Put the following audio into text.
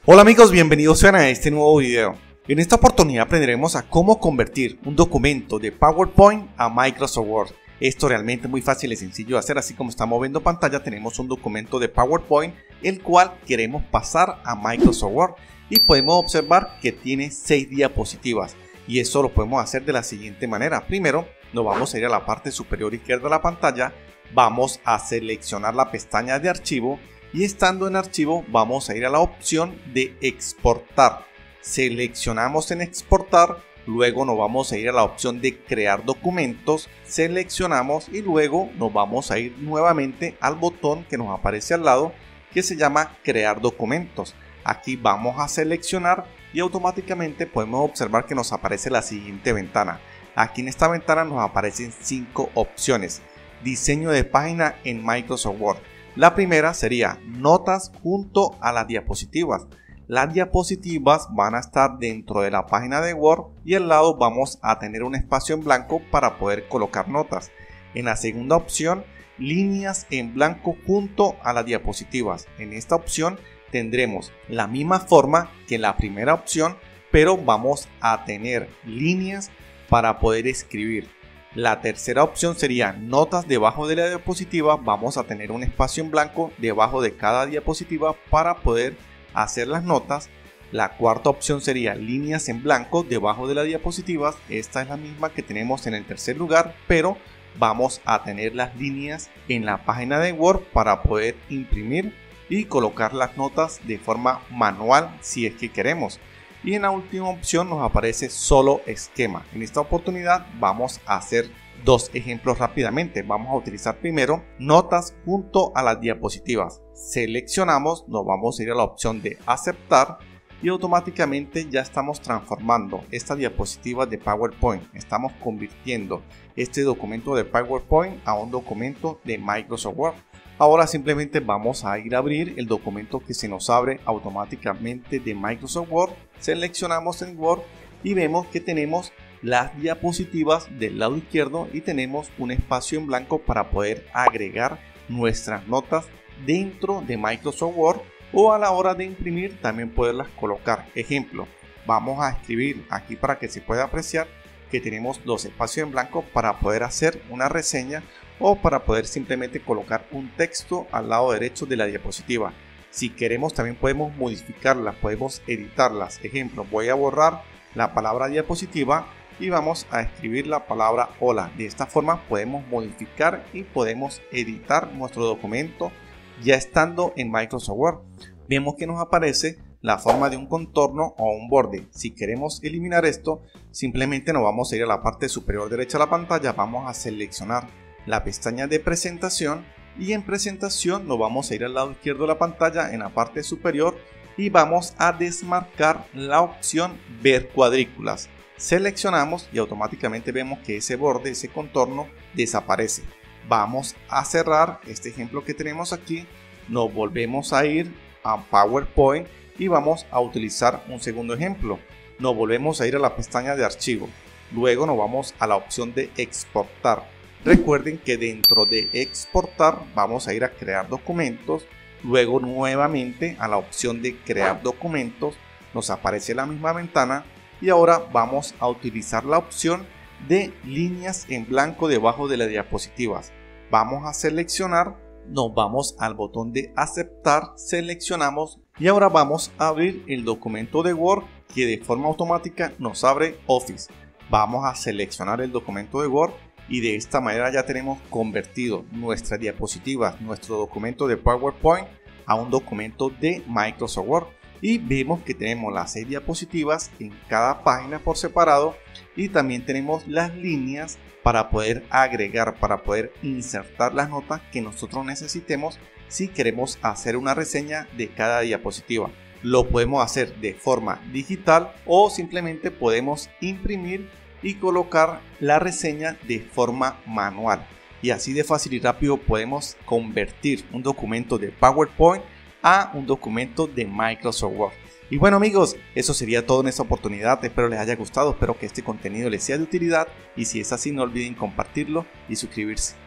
Hola amigos, bienvenidos sean a este nuevo video. En esta oportunidad aprenderemos a cómo convertir un documento de PowerPoint a Microsoft Word. Esto realmente es muy fácil y sencillo de hacer, así como estamos viendo en pantalla tenemos un documento de PowerPoint el cual queremos pasar a Microsoft Word y podemos observar que tiene 6 diapositivas y eso lo podemos hacer de la siguiente manera. Primero nos vamos a ir a la parte superior izquierda de la pantalla, vamos a seleccionar la pestaña de archivo y estando en archivo vamos a ir a la opción de exportar. Seleccionamos en exportar, luego nos vamos a ir a la opción de crear documentos, seleccionamos y luego nos vamos a ir nuevamente al botón que nos aparece al lado que se llama crear documentos. Aquí vamos a seleccionar y automáticamente podemos observar que nos aparece la siguiente ventana. Aquí en esta ventana nos aparecen 5 opciones. Diseño de página en Microsoft Word. La primera sería notas junto a las diapositivas. Las diapositivas van a estar dentro de la página de Word y al lado vamos a tener un espacio en blanco para poder colocar notas. En la segunda opción, líneas en blanco junto a las diapositivas. En esta opción tendremos la misma forma que en la primera opción, pero vamos a tener líneas para poder escribir. La tercera opción sería notas debajo de la diapositiva, vamos a tener un espacio en blanco debajo de cada diapositiva para poder hacer las notas. La cuarta opción sería líneas en blanco debajo de las diapositivas, esta es la misma que tenemos en el tercer lugar, pero vamos a tener las líneas en la página de Word para poder imprimir y colocar las notas de forma manual si es que queremos. Y en la última opción nos aparece solo esquema. En esta oportunidad vamos a hacer 2 ejemplos rápidamente. Vamos a utilizar primero notas junto a las diapositivas. Seleccionamos, nos vamos a ir a la opción de aceptar y automáticamente ya estamos transformando esta diapositiva de PowerPoint. Estamos convirtiendo este documento de PowerPoint a un documento de Microsoft Word. Ahora simplemente vamos a ir a abrir el documento que se nos abre automáticamente de Microsoft Word. Seleccionamos en Word y vemos que tenemos las diapositivas del lado izquierdo y tenemos un espacio en blanco para poder agregar nuestras notas dentro de Microsoft Word o a la hora de imprimir también poderlas colocar. Ejemplo, vamos a escribir aquí para que se pueda apreciar que tenemos los espacios en blanco para poder hacer una reseña o para poder simplemente colocar un texto al lado derecho de la diapositiva. Si queremos también podemos modificarlas, podemos editarlas. Ejemplo, voy a borrar la palabra diapositiva y vamos a escribir la palabra hola. De esta forma podemos modificar y podemos editar nuestro documento ya estando en Microsoft Word. Vemos que nos aparece la forma de un contorno o un borde. Si queremos eliminar esto, simplemente nos vamos a ir a la parte superior derecha de la pantalla, vamos a seleccionar la pestaña de presentación y en presentación nos vamos a ir al lado izquierdo de la pantalla en la parte superior y vamos a desmarcar la opción ver cuadrículas. Seleccionamos y automáticamente vemos que ese borde, ese contorno desaparece. Vamos a cerrar este ejemplo que tenemos aquí, nos volvemos a ir a PowerPoint y vamos a utilizar un segundo ejemplo. Nos volvemos a ir a la pestaña de archivo, luego nos vamos a la opción de exportar. Recuerden que dentro de exportar vamos a ir a crear documentos, luego nuevamente a la opción de crear documentos, nos aparece la misma ventana y ahora vamos a utilizar la opción de líneas en blanco debajo de las diapositivas. Vamos a seleccionar, nos vamos al botón de aceptar, seleccionamos y ahora vamos a abrir el documento de Word que de forma automática nos abre Office. Vamos a seleccionar el documento de Word y de esta manera ya tenemos convertido nuestra diapositiva, nuestro documento de PowerPoint a un documento de Microsoft Word. Y vemos que tenemos las 6 diapositivas en cada página por separado y también tenemos las líneas para poder agregar, para poder insertar las notas que nosotros necesitemos si queremos hacer una reseña de cada diapositiva. Lo podemos hacer de forma digital o simplemente podemos imprimir y colocar la reseña de forma manual. Y así de fácil y rápido podemos convertir un documento de PowerPoint a un documento de Microsoft Word. Y bueno amigos, eso sería todo en esta oportunidad, espero les haya gustado, espero que este contenido les sea de utilidad y si es así no olviden compartirlo y suscribirse.